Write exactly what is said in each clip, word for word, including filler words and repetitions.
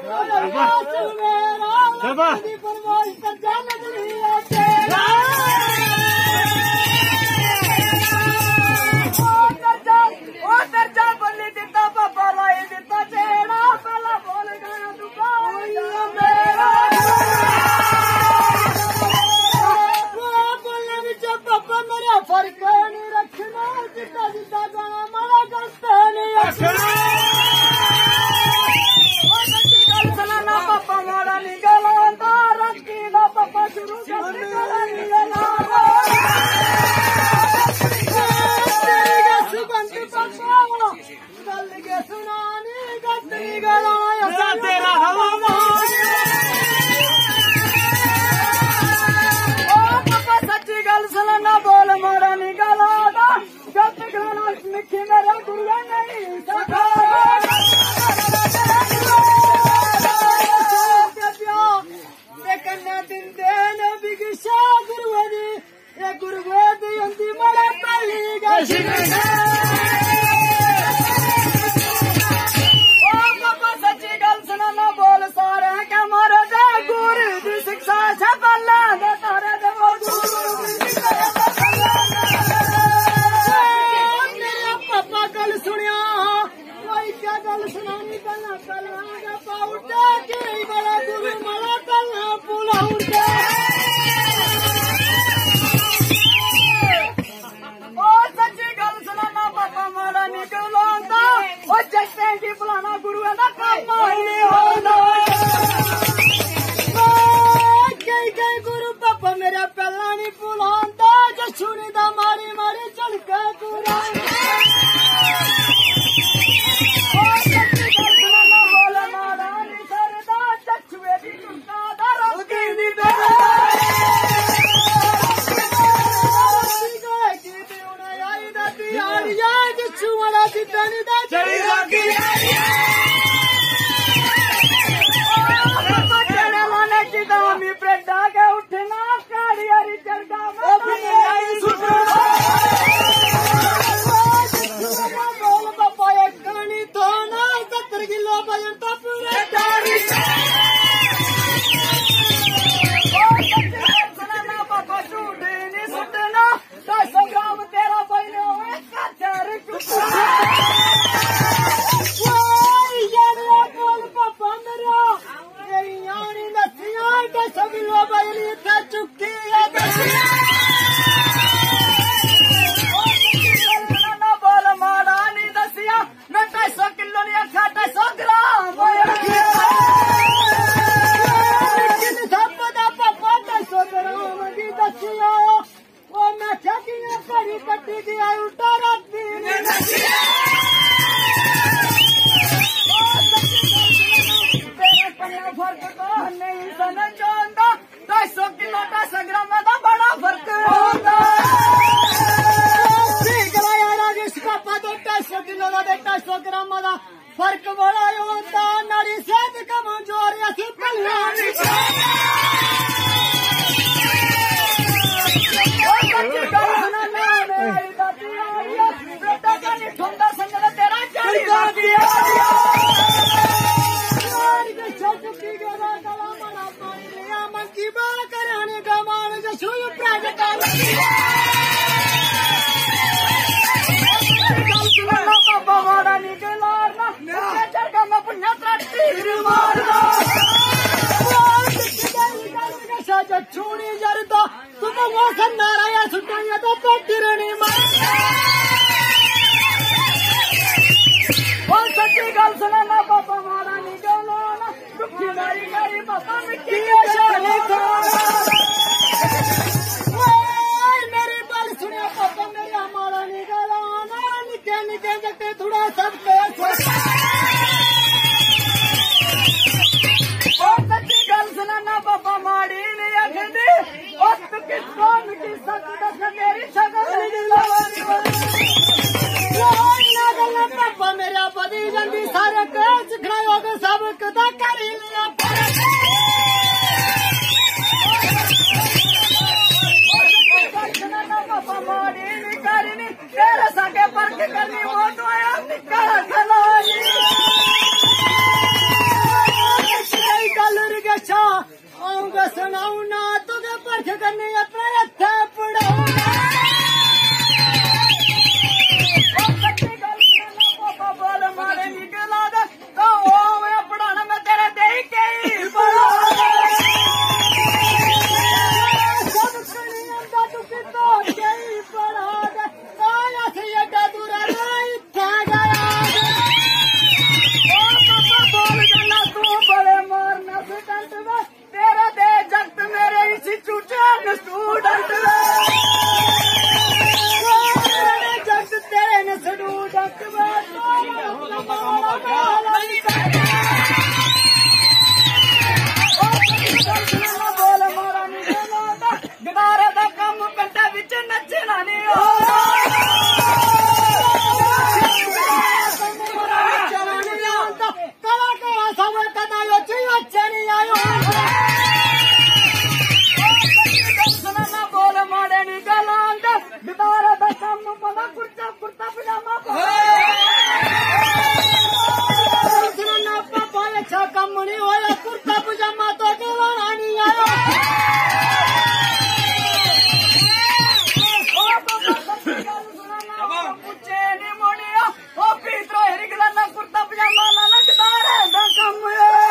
फर्क बड़ा होता नारी सेहत कमजोर असी मंकी बाल कराने का मान जो छुई प्राइवेट मारा निकला छूनी जरदा तुम नाराया सुटाइया तो पेटी सच्ची गल सुना ना पापा मारा निकला दुखी मारी गाड़ी पापा मिट्टी मेरी बाल सुनिया पापा मेरा मारा निकला ना निके निके जगते थोड़ा सब सच्ची गल सुना ना पापा मारी नहीं आखदी वक्त किस कौन की सच दस मेरी शक्ल पापा मेरा पति जल्दी सारे कच खड़े सब कदा कर लिया पापा मारी नहीं करनी तेरे साके पर्क करनी वो तो आया निकल खलानी अच्छा कम नहीं होया कुर्ता पजामा तो कहवाना नहीं आया पूछे नहीं मोड़िया ओ पीतरो हिरगला कुर्ता पजामा लाना कितारे कम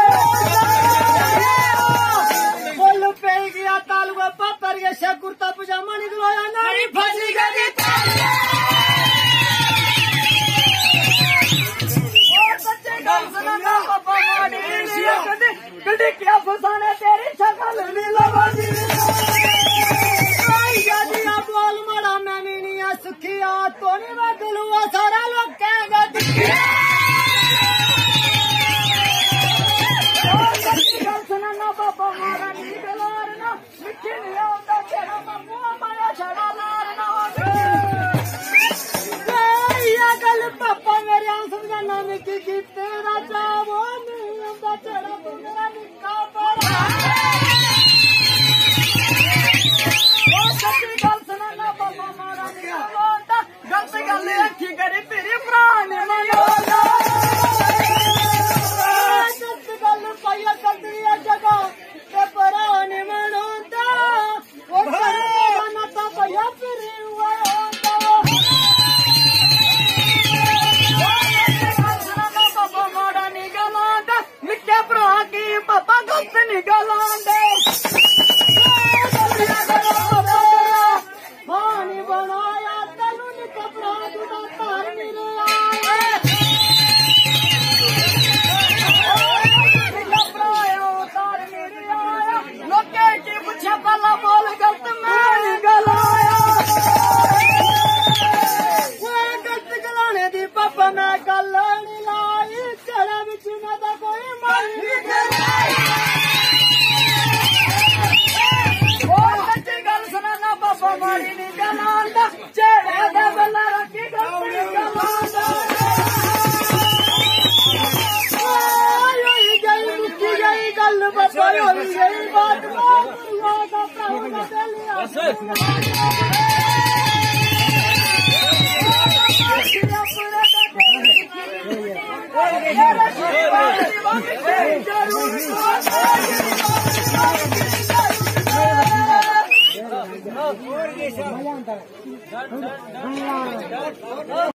बोल पे गया तालुआ पापर ये से कुर्ता पजामा निकलवाया नारी फंसी गई गड्डी क्या फसाने तेरी शक्ल नहीं लगी बोल मरा मैं नहीं सुखिया तो नहीं मैं दिलुआ सारा लोग कहेंगे सुना पापा मारा नहीं गलारना मिठी नहीं आता तेरा मम्मा माया छड़ा लारना गल पापा मेरे समझाना में की की तेरा चावो नहीं आता तेरा तो मेरा निक्का बड़ा ओ सच्ची गल सुनाना पापा मारा नहीं आता गलत गल अच्छी करी तेरी प्राण मनाना गलत गल पाया करती है जगह ते प्राण मनाता ओ करना तो पाया फिर हुआ पापा गलत निकलांदे पानी बनाया तनु कपड़ा दूधा तार मेरे आया तार मेरे आया लोके की पूछा पला बोल गलत मैं गलाया गलत गलाने दी पापा मैं गल नहीं लाई चढ़ा बिच ना दा कोई मन पापा मारी नहीं गलांदा चेहरे दे बल्ला रखी गलती गलांदा होई गई मुक्की गई गल बता होई गई बात मां का प्राण दे लिया